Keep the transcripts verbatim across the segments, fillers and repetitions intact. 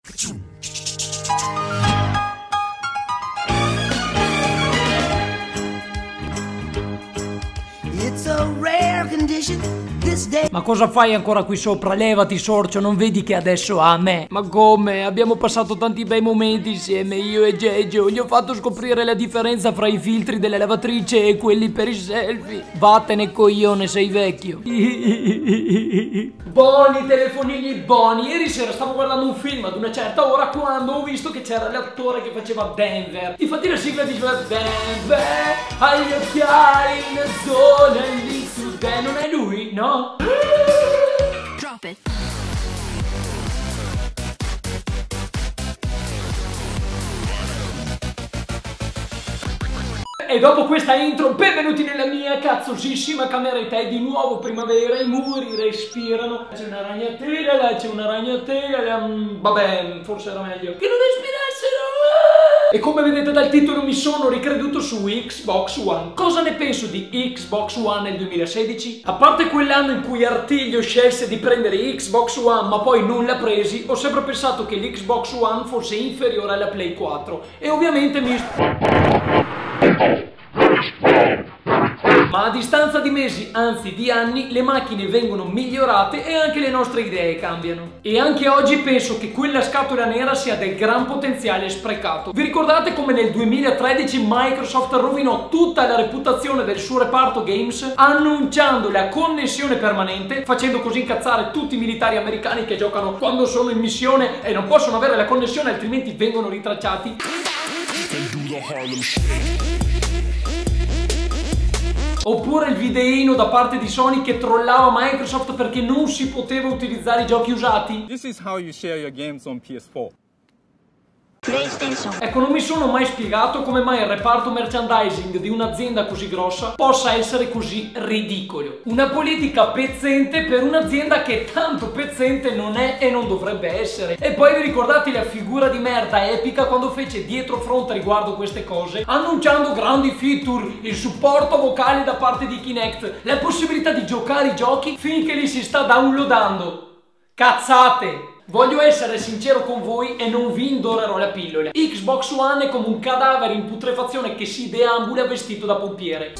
It's a rare condition this day. Ma cosa fai ancora qui sopra? Levati, sorcio, non vedi che adesso ha me? Ma come? Abbiamo passato tanti bei momenti insieme, io e Jejo. Gli ho fatto scoprire la differenza fra i filtri della lavatrice e quelli per i selfie. Vattene coglione, sei vecchio. Boni, telefonini boni. Ieri sera stavo guardando un film ad una certa ora quando ho visto che c'era l'attore che faceva Denver. Infatti la sigla diceva Denver, agli occhiali in zona lì su te. Non è lui, no? Drop it. E dopo questa intro, benvenuti nella mia cazzosissima cameretta. È di nuovo primavera, i muri respirano. C'è una ragnatela, là c'è una ragnatela. Um, vabbè, forse era meglio che non respirassero. E come vedete dal titolo mi sono ricreduto su Xbox One. Cosa ne penso di Xbox One nel duemilasedici? A parte quell'anno in cui Artiglio scelse di prendere Xbox One ma poi non l'ha presi, ho sempre pensato che l'Xbox One fosse inferiore alla Play quattro. E ovviamente mi... Ma a distanza di mesi, anzi di anni, le macchine vengono migliorate e anche le nostre idee cambiano. E anche oggi penso che quella scatola nera sia del gran potenziale sprecato. Vi ricordate come nel duemilatredici Microsoft rovinò tutta la reputazione del suo reparto games annunciando la connessione permanente, facendo così incazzare tutti i militari americani che giocano quando sono in missione e non possono avere la connessione altrimenti vengono ritracciati? Oppure il videino da parte di Sony che trollava Microsoft perché non si poteva utilizzare i giochi usati? This is how you share your games on P S four. Ecco, non mi sono mai spiegato come mai il reparto merchandising di un'azienda così grossa possa essere così ridicolo. Una politica pezzente per un'azienda che tanto pezzente non è e non dovrebbe essere. E poi vi ricordate la figura di merda epica quando fece dietro fronte riguardo queste cose, annunciando grandi feature, il supporto vocale da parte di Kinect, la possibilità di giocare i giochi finché li si sta downloadando. Cazzate! Voglio essere sincero con voi e non vi indorerò la pillola. Xbox One è come un cadavere in putrefazione che si deambula vestito da pompiere.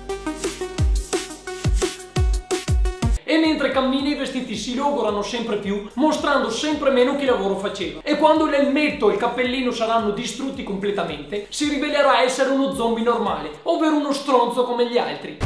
E mentre cammina i vestiti si logorano sempre più, mostrando sempre meno che lavoro faceva. E quando l'elmetto e il cappellino saranno distrutti completamente, si rivelerà essere uno zombie normale, ovvero uno stronzo come gli altri.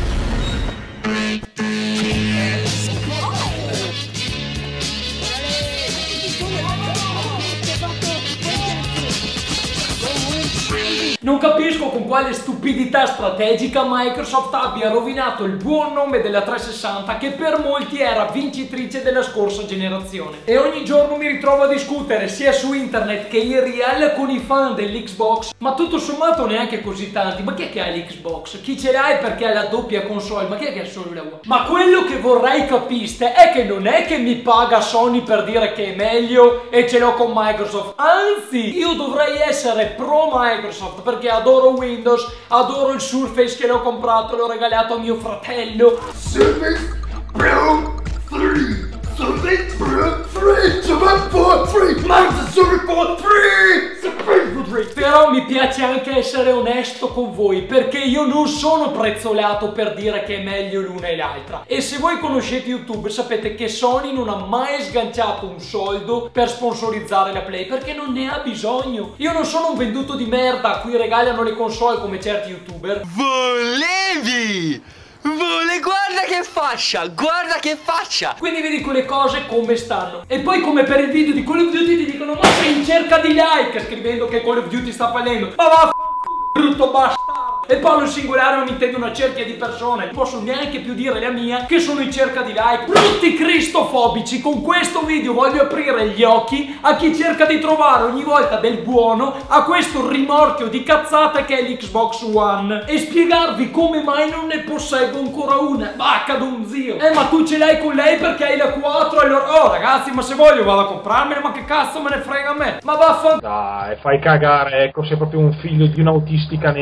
Non capisco con quale stupidità strategica Microsoft abbia rovinato il buon nome della trecentosessanta che per molti era vincitrice della scorsa generazione. E ogni giorno mi ritrovo a discutere sia su internet che in real con i fan dell'Xbox, ma tutto sommato neanche così tanti. Ma chi è che ha l'Xbox? Chi ce l'ha è perché ha la doppia console, ma chi è che ha solo la One? Ma quello che vorrei capiste è che non è che mi paga Sony per dire che è meglio e ce l'ho con Microsoft, anzi io dovrei essere pro Microsoft perché adoro Windows, adoro il Surface che l'ho comprato, l'ho regalato a mio fratello. Surface Pro tre, Surface Pro tre, Surface Pro tre, Microsoft Surface Pro tre, Surface Pro tre. Però mi piace anche essere onesto con voi, perché io non sono prezzolato per dire che è meglio l'una e l'altra. E se voi conoscete YouTube sapete che Sony non ha mai sganciato un soldo per sponsorizzare la Play, perché non ne ha bisogno. Io non sono un venduto di merda a cui regalano le console come certi YouTuber. Volevi! Vole, guarda che faccia, guarda che faccia. Quindi vi dico le cose come stanno. E poi come per il video di Call of Duty ti dicono ma sei in cerca di like, scrivendo che Call of Duty sta fallendo. Ma va brutto bastardo. E Paolo Singolare non intende una cerchia di persone, non posso neanche più dire la mia, che sono in cerca di like. Brutti cristofobici, con questo video voglio aprire gli occhi a chi cerca di trovare ogni volta del buono a questo rimorchio di cazzate che è l'Xbox One e spiegarvi come mai non ne posseggo ancora una. Vacca d'un zio. Eh ma tu ce l'hai con lei perché hai la quattro, allora oh ragazzi, ma se voglio vado a comprarmela, ma che cazzo me ne frega a me. Ma vaffanculo. Dai, fai cagare, ecco, sei proprio un figlio di un'autistica negra.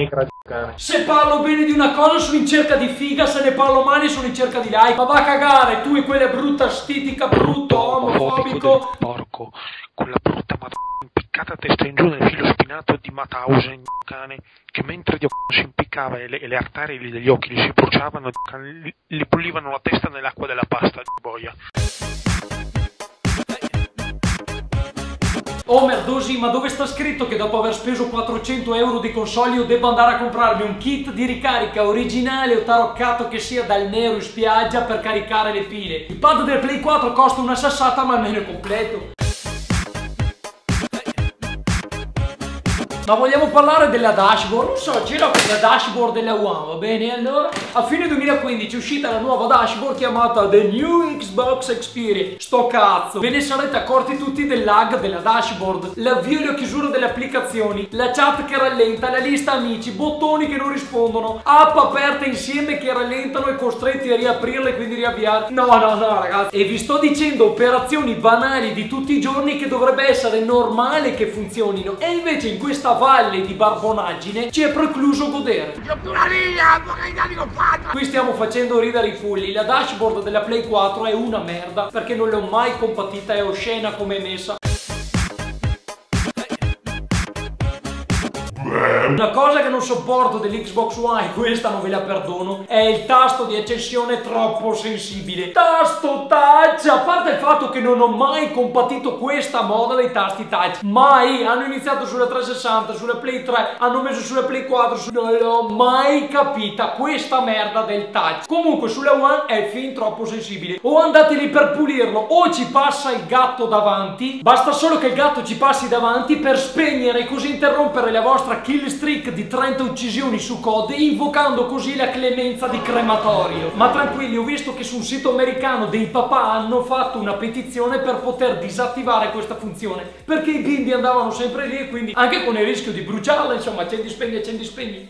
Se parlo bene di una cosa sono in cerca di figa, se ne parlo male sono in cerca di like. Ma va a cagare, tu e quella brutta stitica, brutto, omofobico. Porco, quella brutta madonna impiccata a testa in giù nel filo spinato di Mauthausen, cane, che mentre Dio si impiccava e le, e le arterie degli occhi gli si bruciavano, gli, gli bollivano la testa nell'acqua della pasta, boia. Oh merdosi, ma dove sta scritto che dopo aver speso quattrocento euro di console io devo andare a comprarmi un kit di ricarica originale o taroccato che sia dal nero in spiaggia per caricare le pile? Il pad del Play quattro costa una sassata ma almeno è completo. Ma vogliamo parlare della dashboard? Non so, gira qui la dashboard della One, va bene? Allora, a fine duemilaquindici è uscita la nuova dashboard chiamata The New Xbox Experience. Sto cazzo! Ve ne sarete accorti tutti del lag della dashboard, l'avvio e la chiusura delle applicazioni, la chat che rallenta, la lista amici, bottoni che non rispondono, app aperte insieme che rallentano e costretti a riaprirle e quindi riavviare. No, no, no, ragazzi. E vi sto dicendo operazioni banali di tutti i giorni che dovrebbe essere normale che funzionino. E invece in questa valle di barbonaggine ci è precluso godere. Qui stiamo facendo ridere i fulli. La dashboard della Play quattro è una merda perché non l'ho mai compatita, è oscena come è messa. Una cosa che non sopporto dell'Xbox One, questa non ve la perdono, è il tasto di accensione troppo sensibile. Tasto touch! A parte il fatto che non ho mai compatito questa moda dei tasti touch. Mai! Hanno iniziato sulla trecentosessanta, sulla Play tre, hanno messo sulla Play quattro, su... non l'ho mai capita questa merda del touch. Comunque sulla One è fin troppo sensibile. O andate lì per pulirlo, o ci passa il gatto davanti. Basta solo che il gatto ci passi davanti per spegnere e così interrompere la vostra kill streak di trenta uccisioni su C O D, invocando così la clemenza di crematorio. Ma tranquilli, ho visto che su un sito americano dei papà hanno fatto una petizione per poter disattivare questa funzione, perché i bimbi andavano sempre lì e quindi anche con il rischio di bruciarla, insomma, accendi spegni, accendi spegni.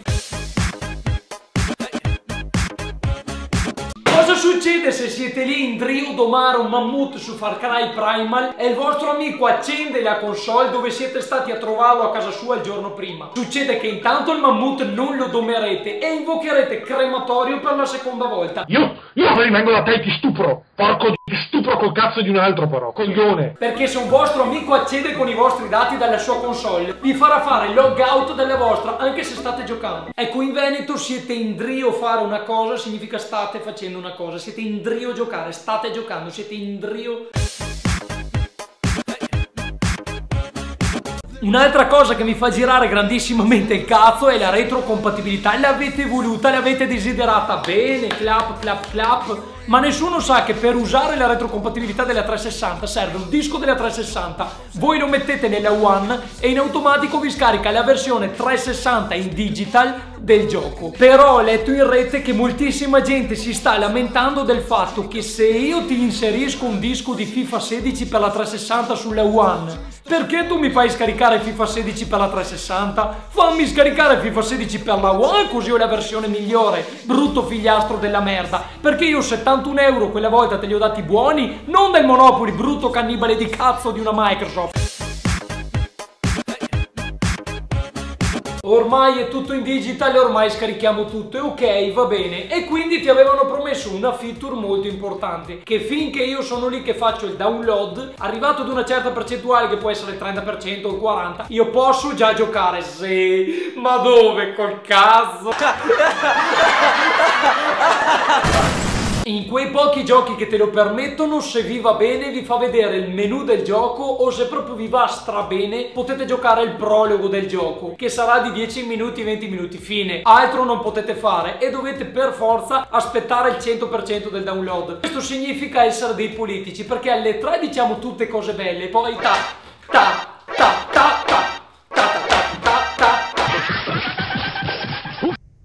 Cosa succede se siete lì in Drio domare un mammut su Far Cry Primal e il vostro amico accende la console dove siete stati a trovarlo a casa sua il giorno prima? Succede che intanto il mammut non lo domerete e invocherete crematorio per la seconda volta. Io, io rimango da te e ti stupro, porco di ti stupro col cazzo di un altro però, coglione. Perché se un vostro amico accede con i vostri dati dalla sua console, vi farà fare logout dalla vostra anche se state giocando. Ecco, in Veneto siete in Drio fare una cosa significa state facendo una cosa, siete in Drio giocare, state giocando, siete in Drio. Un'altra cosa che mi fa girare grandissimamente il cazzo è la retrocompatibilità. L'avete voluta, l'avete desiderata bene, clap clap clap, ma nessuno sa che per usare la retrocompatibilità della trecentosessanta serve un disco della trecentosessanta, voi lo mettete nella One e in automatico vi scarica la versione trecentosessanta in digital del gioco. Però ho letto in rete che moltissima gente si sta lamentando del fatto che se io ti inserisco un disco di FIFA sedici per la trecentosessanta sulla One, perché tu mi fai scaricare FIFA sedici per la trecentosessanta? Fammi scaricare FIFA sedici per la One così ho la versione migliore, brutto figliastro della merda. Perché io settantuno euro quella volta te li ho dati buoni, non del Monopoly, brutto cannibale di cazzo di una Microsoft. Ormai è tutto in digital, ormai scarichiamo tutto e ok, va bene. E quindi ti avevano promesso una feature molto importante, che finché io sono lì che faccio il download, arrivato ad una certa percentuale che può essere il trenta per cento o il quaranta per cento, io posso già giocare. Sì, ma dove col cazzo? In quei pochi giochi che te lo permettono, se vi va bene vi fa vedere il menu del gioco, o se proprio vi va strabene potete giocare il prologo del gioco, che sarà di dieci minuti venti minuti, fine. Altro non potete fare e dovete per forza aspettare il cento per cento del download. Questo significa essere dei politici, perché alle tre diciamo tutte cose belle e poi ta ta ta ta ta ta ta ta ta ta.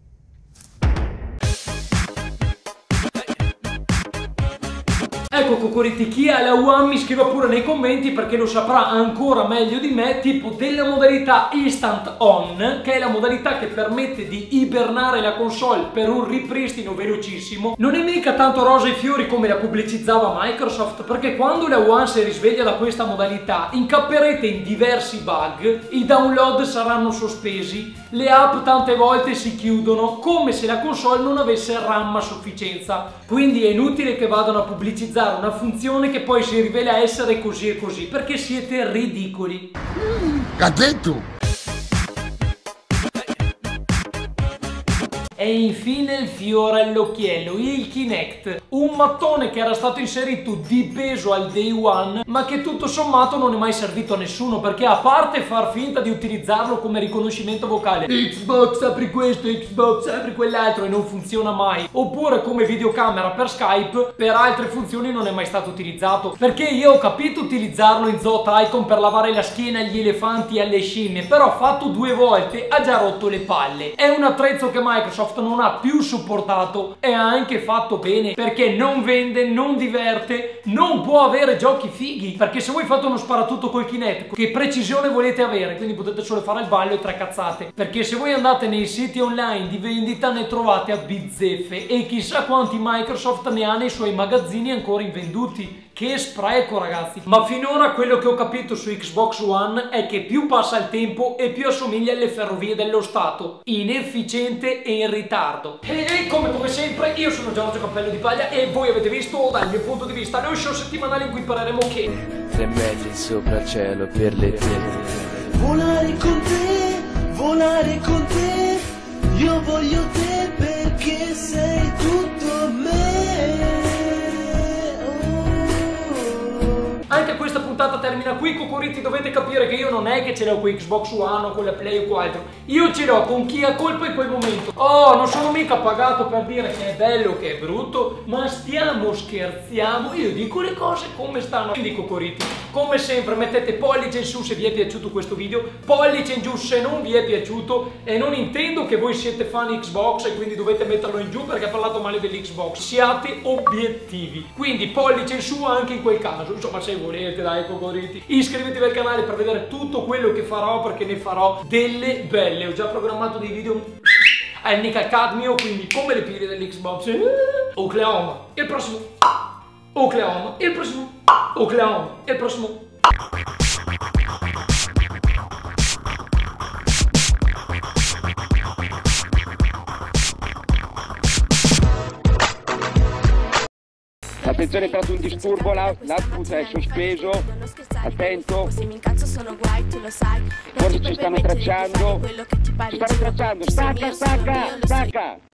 Ecco, cocoriti, chi ha la One mi scriva pure nei commenti perché lo saprà ancora meglio di me, tipo della modalità Instant On, che è la modalità che permette di ibernare la console per un ripristino velocissimo. Non è mica tanto rosa e fiori come la pubblicizzava Microsoft, perché quando la One si risveglia da questa modalità incapperete in diversi bug, i download saranno sospesi, le app tante volte si chiudono, come se la console non avesse RAM a sufficienza. Quindi è inutile che vadano a pubblicizzare una funzione che poi si rivela essere così e così, perché siete ridicoli. Cadetto! E infine il fiore all'occhiello, il Kinect, un mattone che era stato inserito di peso al day one, ma che tutto sommato non è mai servito a nessuno, perché a parte far finta di utilizzarlo come riconoscimento vocale, Xbox apri questo, Xbox apri quell'altro, e non funziona mai, oppure come videocamera per Skype, per altre funzioni non è mai stato utilizzato, perché io ho capito utilizzarlo in Zoo Tycoon per lavare la schiena agli elefanti e alle scimmie, però fatto due volte ha già rotto le palle. È un attrezzo che Microsoft non ha più supportato e ha anche fatto bene, perché non vende, non diverte, non può avere giochi fighi, perché se voi fate uno sparatutto col Kinect, che precisione volete avere? Quindi potete solo fare il ballo e tre cazzate, perché se voi andate nei siti online di vendita ne trovate a bizzeffe e chissà quanti Microsoft ne ha nei suoi magazzini ancora invenduti. Che spreco, ragazzi. Ma finora quello che ho capito su Xbox One è che più passa il tempo e più assomiglia alle ferrovie dello Stato, inefficiente e in ritardo. E come, come sempre io sono Giorgio Cappello di Paglia e voi avete visto dal mio punto di vista lo show settimanale in cui impareremo che tre metri sopra il cielo per le tette. Volare con te, volare con te, io voglio te perché sei tutto me. Anche questa puntata termina qui, cocoriti. Dovete capire che io non è che ce l'ho con Xbox One o con la Play o altro, io ce l'ho con chi ha colpa in quel momento. Oh, non sono mica pagato per dire che è bello, che è brutto, ma stiamo scherziamo, io dico le cose come stanno. Quindi cocoriti, come sempre mettete pollice in su se vi è piaciuto questo video, pollice in giù se non vi è piaciuto, e non intendo che voi siete fan Xbox e quindi dovete metterlo in giù perché ha parlato male dell'Xbox, siate obiettivi. Quindi pollice in su anche in quel caso, insomma, se volete, dai cocoriti. Iscrivetevi al canale per vedere tutto quello che farò, perché ne farò delle belle. Ho già programmato dei video a nickel cadmio, quindi come le pile dell'Xbox. Oklahoma, il prossimo Oklahoma, il prossimo Oklahoma, il prossimo Attenzione, è stato un disturbo, l'output è sospeso, attento, forse ci stanno tracciando, ci stanno tracciando, stacca, stacca, stacca!